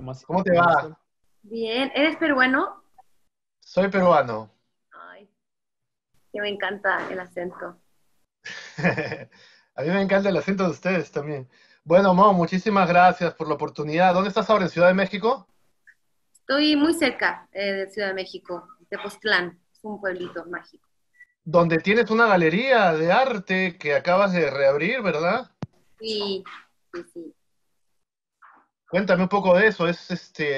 ¿Cómo te ¿Cómo va? están? Bien, ¿eres peruano? Soy peruano. Ay, que me encanta el acento. A mí me encanta el acento de ustedes también. Bueno, Mo, muchísimas gracias por la oportunidad. ¿Dónde estás ahora? ¿En Ciudad de México? Estoy muy cerca de Ciudad de México, de Tepoztlán, es un pueblito mágico. Donde tienes una galería de arte que acabas de reabrir, ¿verdad? Sí, sí, sí. Cuéntame un poco de eso. ¿Es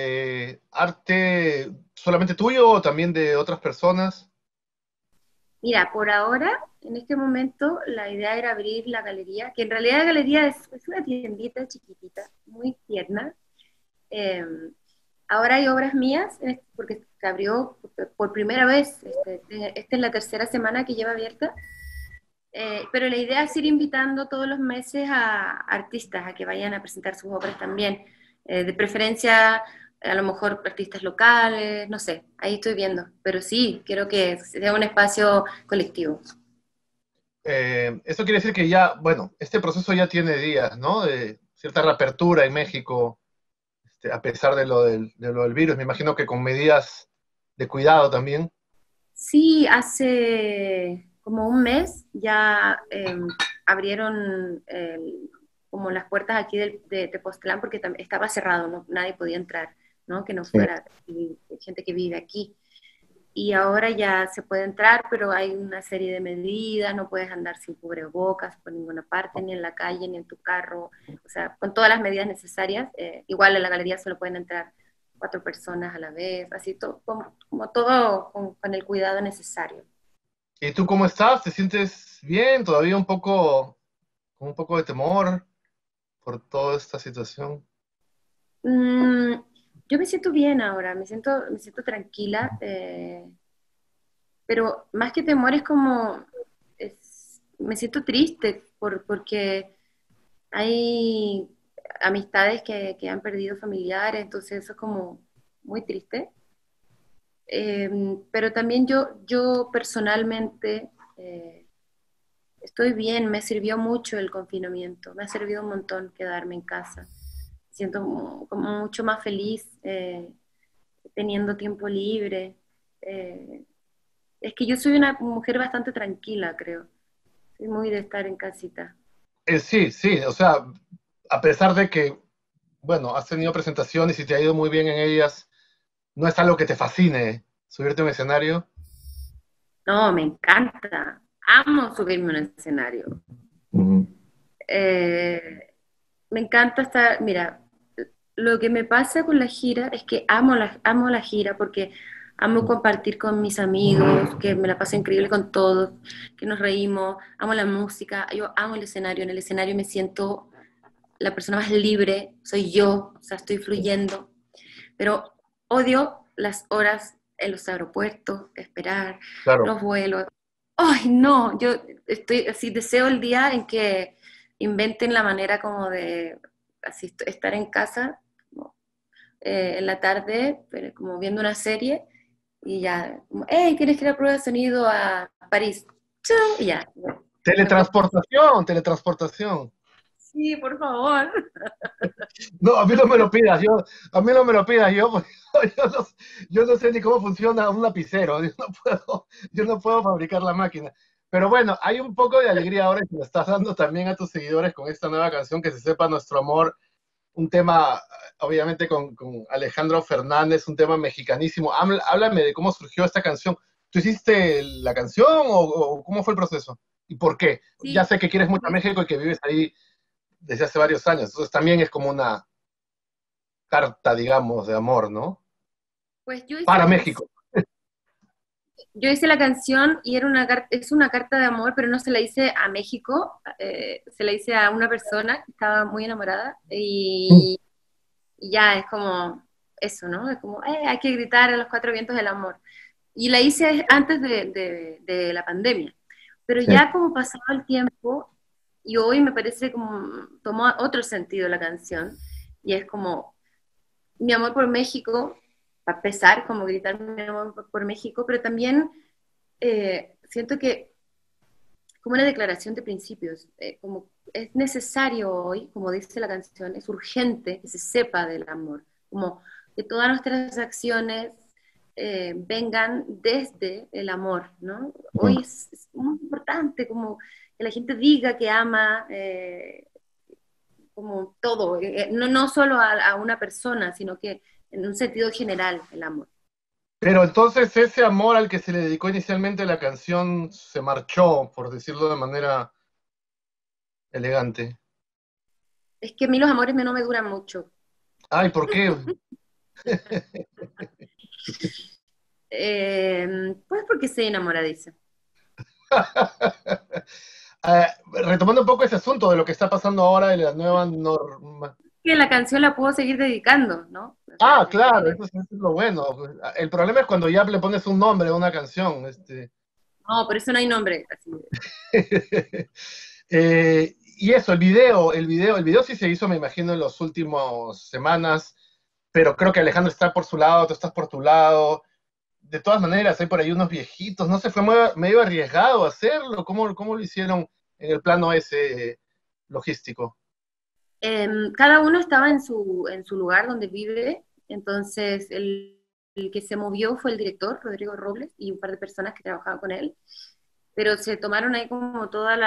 arte solamente tuyo o también de otras personas? Mira, por ahora, en este momento, la idea era abrir la galería, que en realidad la galería es una tiendita chiquitita, muy tierna. Eh, Ahora hay obras mías, porque se abrió por primera vez, esta es la tercera semana que lleva abierta. Pero la idea es ir invitando todos los meses a artistas a que vayan a presentar sus obras también. De preferencia, a lo mejor artistas locales, no sé, ahí estoy viendo. Pero sí, quiero que sea un espacio colectivo. Eso quiere decir que ya, bueno, este proceso ya tiene días, ¿no? De cierta reapertura en México, a pesar de lo del virus. Me imagino que con medidas de cuidado también. Sí, hace como un mes ya abrieron como las puertas aquí de Tepoztlán porque estaba cerrado, nadie podía entrar, ¿no? Que no Sí. fuera gente que vive aquí. Y ahora ya se puede entrar, pero hay una serie de medidas, no puedes andar sin cubrebocas por ninguna parte, ni en la calle, ni en tu carro, o sea, con todas las medidas necesarias. Igual en la galería solo pueden entrar 4 personas a la vez, así como todo con el cuidado necesario. ¿Y tú cómo estás? ¿Te sientes bien? ¿Todavía con un poco de temor por toda esta situación? Mm, yo me siento bien ahora, me siento tranquila, pero más que temor es como, me siento triste porque hay amistades que han perdido familiares, entonces eso es como muy triste. Eh, pero también yo personalmente estoy bien, me sirvió mucho el confinamiento, me ha servido un montón quedarme en casa. Siento como mucho más feliz teniendo tiempo libre. Eh, es que yo soy una mujer bastante tranquila, creo. Soy muy de estar en casita. Sí, sí, o sea, a pesar de que, bueno, has tenido presentaciones y te ha ido muy bien en ellas, no es algo que te fascine subirte a un escenario. No, me encanta. Amo subirme a un escenario. Ujú. Eh, Me encanta estar, mira, lo que me pasa con la gira es que amo la gira porque amo compartir con mis amigos, que me la paso increíble con todos, que nos reímos, amo la música, yo amo el escenario, en el escenario me siento la persona más libre, soy yo, o sea, estoy fluyendo, pero odio las horas en los aeropuertos, esperar, Claro. los vuelos. Ay, no, yo estoy así, deseo el día en que inventen la manera como de así estar en casa como, en la tarde, pero como viendo una serie y ya, como, hey, ¿tienes que ir a prueba de sonido a París? Chau, y ya, me puedo. Teletransportación, teletransportación. Sí, por favor. No, a mí no me lo pidas, a mí no me lo pidas, yo no, yo no sé ni cómo funciona un lapicero, yo no puedo fabricar la máquina. Pero bueno, hay un poco de alegría ahora que le estás dando también a tus seguidores con esta nueva canción, que se sepa nuestro amor, un tema, obviamente, con Alejandro Fernández, un tema mexicanísimo. Háblame de cómo surgió esta canción. ¿Tú hiciste la canción o cómo fue el proceso? ¿Y por qué? Ya Sí, sé que quieres mucho a México y que vives ahí desde hace varios años, entonces también es como una carta, digamos, de amor, ¿no? pues yo hice Para la canción. México. Yo hice la canción y es una carta de amor, pero no se la hice a México, se la hice a una persona que estaba muy enamorada y ya es como eso, ¿no? Es como, hay que gritar a los 4 vientos del amor. Y la hice antes de la pandemia, pero Sí. ya como pasaba el tiempo y hoy me parece como tomó otro sentido la canción y es como mi amor por México, para empezar, como gritar mi amor por México, pero también siento que como una declaración de principios, como es necesario hoy, como dice la canción, es urgente que se sepa del amor, como que todas nuestras acciones vengan desde el amor, ¿no? Ujú. Hoy es muy importante como que la gente diga que ama como todo, no solo a una persona, sino que en un sentido general el amor. Pero entonces ese amor al que se le dedicó inicialmente la canción se marchó, por decirlo de manera elegante. Es que a mí los amores no me duran mucho. Ay, ¿por qué? Pues porque soy enamoradiza. Retomando un poco ese asunto de lo que está pasando ahora de la nueva norma. Que la canción la puedo seguir dedicando, ¿no? O sea, Ah, claro, tiene... eso es lo bueno. El problema es cuando ya le pones un nombre a una canción. No, por eso no hay nombre. Así. Y eso, el video sí se hizo, me imagino, en las últimas semanas, pero creo que Alejandro está por su lado, tú estás por tu lado. De todas maneras, hay por ahí unos viejitos, no sé, fue medio arriesgado hacerlo. ¿Cómo lo hicieron en el plano ese logístico? Cada uno estaba en su lugar donde vive, entonces el que se movió fue el director, Rodrigo Robles, y un par de personas que trabajaban con él, pero se tomaron ahí como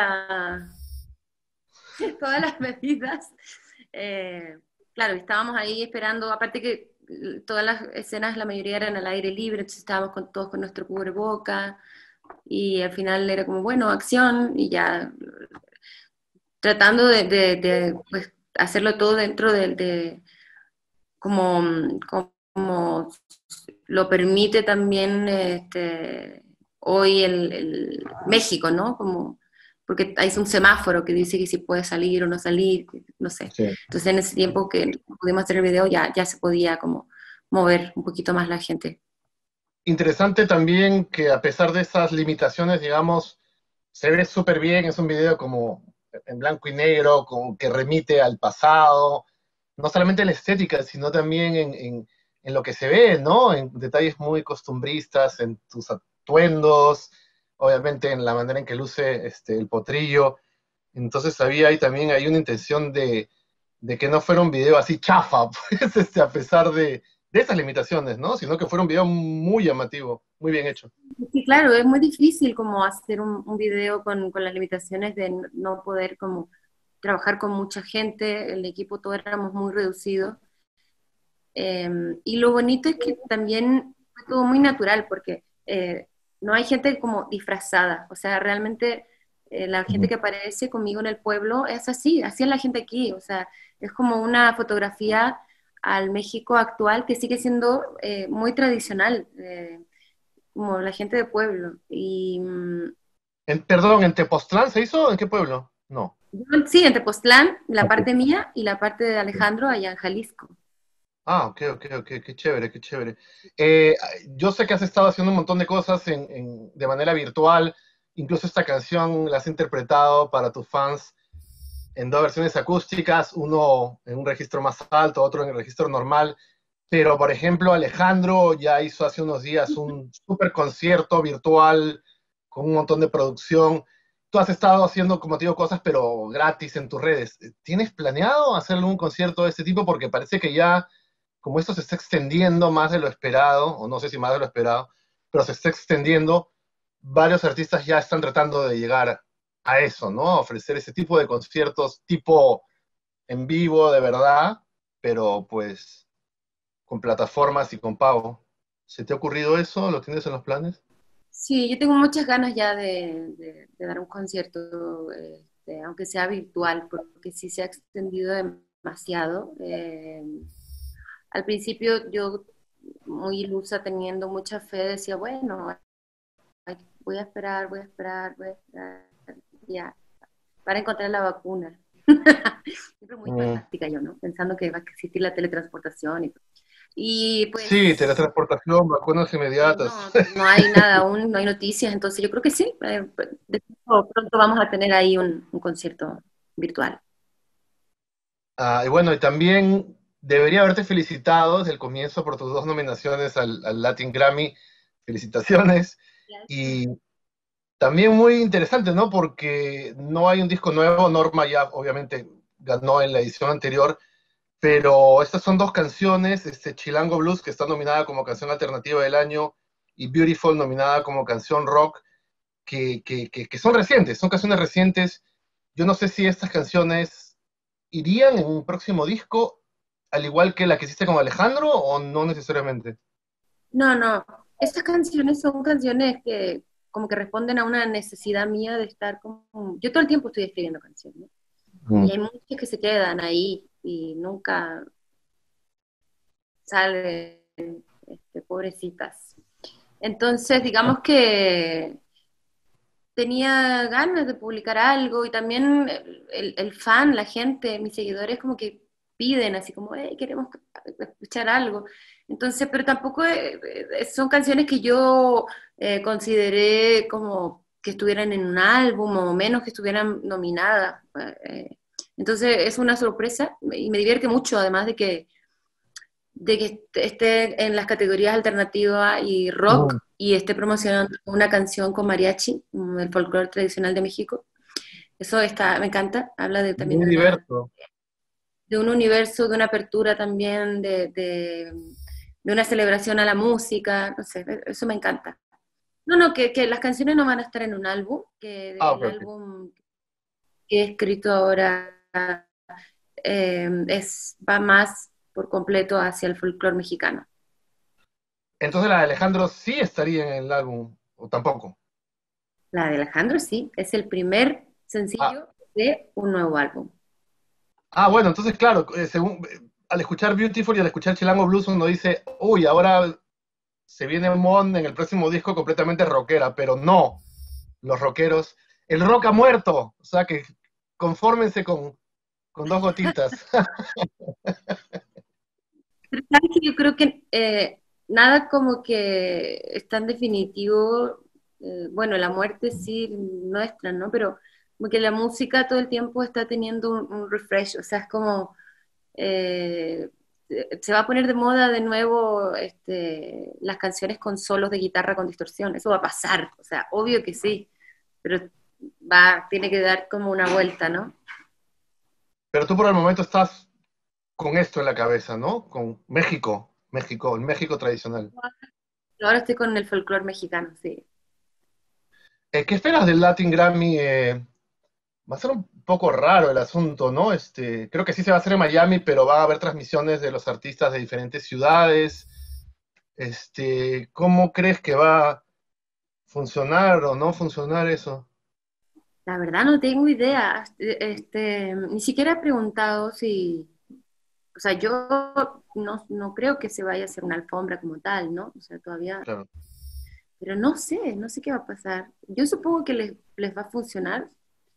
todas las medidas. Eh, claro, estábamos ahí esperando, aparte que todas las escenas, la mayoría eran al aire libre, entonces estábamos todos con nuestro cubreboca, y al final era como, bueno, acción, y ya tratando pues, hacerlo todo dentro como, como lo permite también hoy el México, ¿no? Como, porque hay un semáforo que dice que si puede salir o no salir, no sé. Sí. Entonces en ese tiempo que pudimos hacer el video ya se podía como mover un poquito más la gente. Interesante también que a pesar de esas limitaciones, digamos, se ve súper bien, es un video como en blanco y negro, como que remite al pasado, no solamente en la estética, sino también en lo que se ve, ¿no? En detalles muy costumbristas, en tus atuendos, obviamente en la manera en que luce el potrillo. Entonces había ahí también hay una intención de que no fuera un video así chafa, pues, a pesar de esas limitaciones, ¿no? Sino que fuera un video muy llamativo, muy bien hecho. Sí, claro, es muy difícil como hacer un video con las limitaciones de no poder como trabajar con mucha gente, el equipo todos éramos muy reducidos. Y lo bonito es que también fue todo muy natural porque no hay gente como disfrazada, o sea, realmente la gente Ujú. que aparece conmigo en el pueblo es así, así es la gente aquí, o sea, es como una fotografía al México actual que sigue siendo muy tradicional, como la gente de pueblo. Y Perdón, ¿en Tepoztlán se hizo? ¿En qué pueblo? No. sí, en Tepoztlán, la Ok. parte mía y la parte de Alejandro allá en Jalisco. Ah, ok, qué chévere, qué chévere. Yo sé que has estado haciendo un montón de cosas de manera virtual, incluso esta canción la has interpretado para tus fans en dos versiones acústicas, uno en un registro más alto, otro en el registro normal. Pero, por ejemplo, Alejandro ya hizo hace unos días un super concierto virtual con un montón de producción. Tú has estado haciendo, como te digo, cosas, pero gratis en tus redes. ¿Tienes planeado hacerle un concierto de este tipo? Porque parece que ya, como esto se está extendiendo más de lo esperado, o no sé si más de lo esperado, pero se está extendiendo, varios artistas ya están tratando de llegar a eso, ¿no? A ofrecer ese tipo de conciertos, tipo en vivo, de verdad, pero pues con plataformas y con pago. ¿Se te ha ocurrido eso? ¿Lo tienes en los planes? Sí, yo tengo muchas ganas ya de dar un concierto, aunque sea virtual, porque sí se ha extendido demasiado. Al principio yo, muy ilusa, teniendo mucha fe, decía, bueno, voy a esperar, ya, para encontrar la vacuna. Siempre muy Mm. fantástica yo, ¿no? Pensando que va a existir la teletransportación y todo. Y Sí, pues teletransportación, vacunas inmediatas. no hay nada aún, no hay noticias, entonces yo creo que sí, pronto vamos a tener ahí un concierto virtual. Y bueno, y también debería haberte felicitado desde el comienzo por tus dos nominaciones al Latin Grammy. Felicitaciones. Y también muy interesante, ¿no? Porque no hay un disco nuevo. Norma ya obviamente ganó en la edición anterior, pero estas son dos canciones, Chilango Blues, que está nominada como canción alternativa del año, y Beautiful, nominada como canción rock, que son recientes, son canciones recientes. Yo no sé si estas canciones irían en un próximo disco, al igual que la que hiciste con Alejandro, o no necesariamente. No, no, estas canciones son canciones que como que responden a una necesidad mía de estar como... Yo todo el tiempo estoy escribiendo canciones, ¿no? Mm. Y hay muchas que se quedan ahí y nunca salen, pobrecitas. Entonces, digamos que tenía ganas de publicar algo y también el fan, la gente, mis seguidores como que piden así como, hey, queremos escuchar algo. Entonces, pero tampoco son canciones que yo consideré como que estuvieran en un álbum o menos que estuvieran nominadas. Entonces es una sorpresa y me divierte mucho, además de que esté en las categorías alternativa y Mm. rock y esté promocionando una canción con mariachi, el folclore tradicional de México. Eso está, me encanta, habla también Muy diverso. de un universo, de una apertura también, de una celebración a la música, no sé, eso me encanta. No, no, que las canciones no van a estar en un álbum, Ah, que ok, el ok. álbum que he escrito ahora va más por completo hacia el folclore mexicano. Entonces la de Alejandro sí estaría en el álbum, o tampoco. La de Alejandro, sí, es el primer Ah, sencillo de un nuevo álbum. bueno, entonces claro, al escuchar Beautiful y al escuchar Chilango Blues uno dice, uy, ahora se viene Mon en el próximo disco completamente rockera, pero no, los rockeros, el rock ha muerto, o sea que confórmense con dos gotitas. Pero sabes que yo creo que nada como que es tan definitivo, bueno, la muerte sí nuestra, ¿no? Pero como que la música todo el tiempo está teniendo un refresh, o sea, es como eh, se va a poner de moda de nuevo las canciones con solos de guitarra con distorsión, eso va a pasar, o sea, obvio que sí, pero tiene que dar como una vuelta, ¿no? Pero tú por el momento estás con esto en la cabeza, ¿no? Con México, México, el México tradicional. Ahora estoy con el folclore mexicano, sí. ¿Qué esperas del Latin Grammy? Va a ser un poco raro el asunto, ¿no? Creo que sí se va a hacer en Miami, pero va a haber transmisiones de los artistas de diferentes ciudades. ¿Cómo crees que va a funcionar o no funcionar eso? La verdad no tengo idea. Ni siquiera he preguntado si, o sea, yo no creo que se vaya a hacer una alfombra como tal, ¿no? O sea, todavía, Claro. pero no sé qué va a pasar. Yo supongo que les va a funcionar,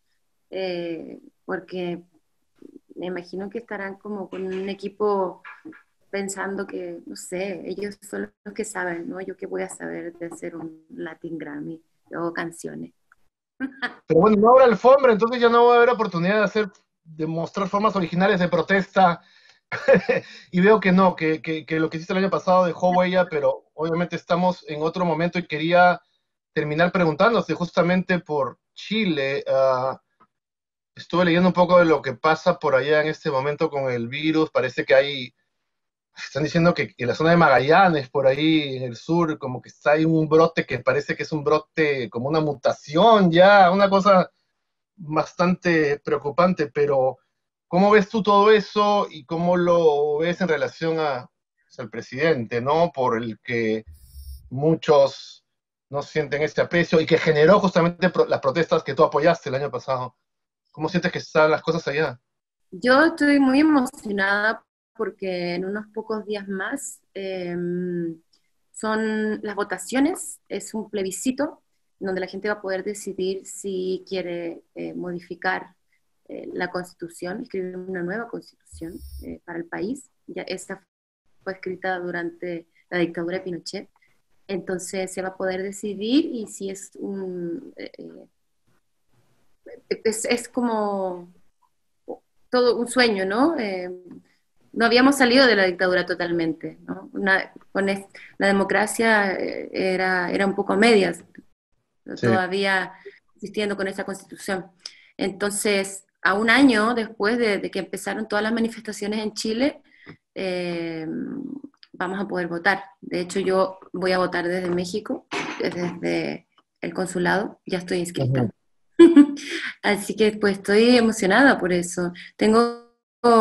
porque me imagino que estarán como con un equipo pensando que, no sé, ellos son los que saben, ¿no? Yo qué voy a saber de hacer un Latin Grammy o canciones. Pero bueno, no habrá alfombra, entonces ya no va a haber oportunidad de mostrar formas originales de protesta. Y veo que no, que lo que hiciste el año pasado dejó huella, pero obviamente estamos en otro momento y quería terminar preguntándote justamente por Chile. Estuve leyendo un poco de lo que pasa por allá en este momento con el virus. Parece que están diciendo que en la zona de Magallanes, por ahí en el sur, como que está ahí un brote que parece que es un brote, como una mutación ya, una cosa bastante preocupante, pero ¿cómo ves tú todo eso y cómo lo ves en relación pues, al presidente, ¿no? Por el que muchos no sienten este aprecio y que generó justamente las protestas que tú apoyaste el año pasado. ¿Cómo sientes que están las cosas allá? Yo estoy muy emocionada porque en unos pocos días más son las votaciones, es un plebiscito donde la gente va a poder decidir si quiere modificar la constitución, escribir una nueva constitución para el país. Ya esta fue escrita durante la dictadura de Pinochet. Entonces se va a poder decidir y si es como todo un sueño, ¿no? No habíamos salido de la dictadura totalmente, ¿no? La democracia era un poco a medias, Sí. todavía existiendo con esa constitución. Entonces, a un año después de que empezaron todas las manifestaciones en Chile, eh, vamos a poder votar. De hecho, yo voy a votar desde México, desde el consulado, ya estoy inscrita. Ujú. Así que pues estoy emocionada por eso. Tengo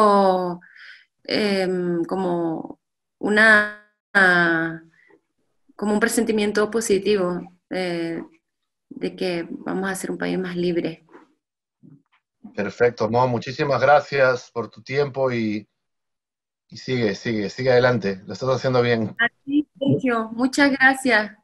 como una como un presentimiento positivo de que vamos a ser un país más libre. Perfecto, no, muchísimas gracias por tu tiempo y sigue adelante, lo estás haciendo bien. A ti, Sergio, muchas gracias.